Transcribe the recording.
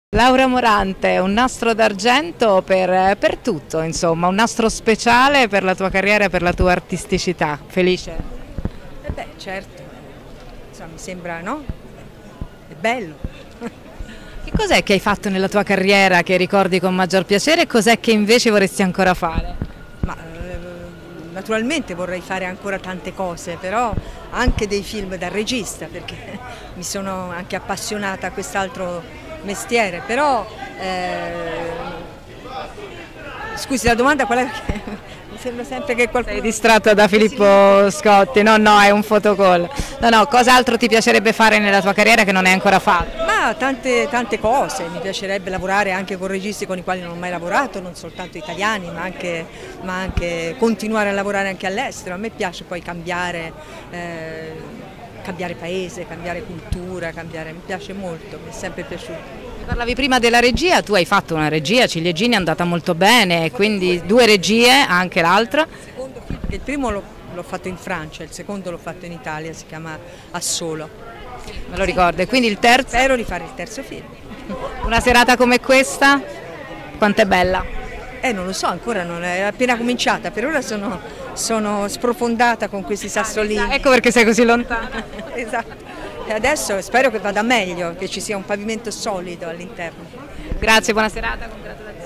Laura Morante, un nastro d'argento per tutto, insomma, un nastro speciale per la tua carriera e per la tua artisticità. Felice? Beh, certo, insomma, mi sembra, no? È bello. Che cos'è che hai fatto nella tua carriera che ricordi con maggior piacere e cos'è che invece vorresti ancora fare? Ma naturalmente vorrei fare ancora tante cose, però anche dei film da regista, perché mi sono anche appassionata a quest'altro mestiere, però scusi, la domanda qual è? Perché mi sembra sempre che qualcuno... Sei distratta da Filippo Scotti? No, no, è un fotocall. No, cos'altro ti piacerebbe fare nella tua carriera che non hai ancora fatto? Ma tante cose, mi piacerebbe lavorare anche con registi con i quali non ho mai lavorato, non soltanto italiani, ma anche continuare a lavorare anche all'estero. A me piace poi cambiare paese, cambiare cultura, mi piace molto, mi è sempre piaciuto. Mi parlavi prima della regia, tu hai fatto una regia, Ciliegini, è andata molto bene, quindi due regie, anche l'altra. Il primo l'ho fatto in Francia, il secondo l'ho fatto in Italia, si chiama Assolo. Me lo ricordo, e quindi il terzo? Spero di fare il terzo film. Una serata come questa, quanto è bella? Non lo so, ancora non è appena cominciata, per ora sono sprofondata con questi sassolini. Ecco perché sei così lontana. Esatto. E adesso spero che vada meglio, che ci sia un pavimento solido all'interno. Grazie, buona serata, congratulazioni.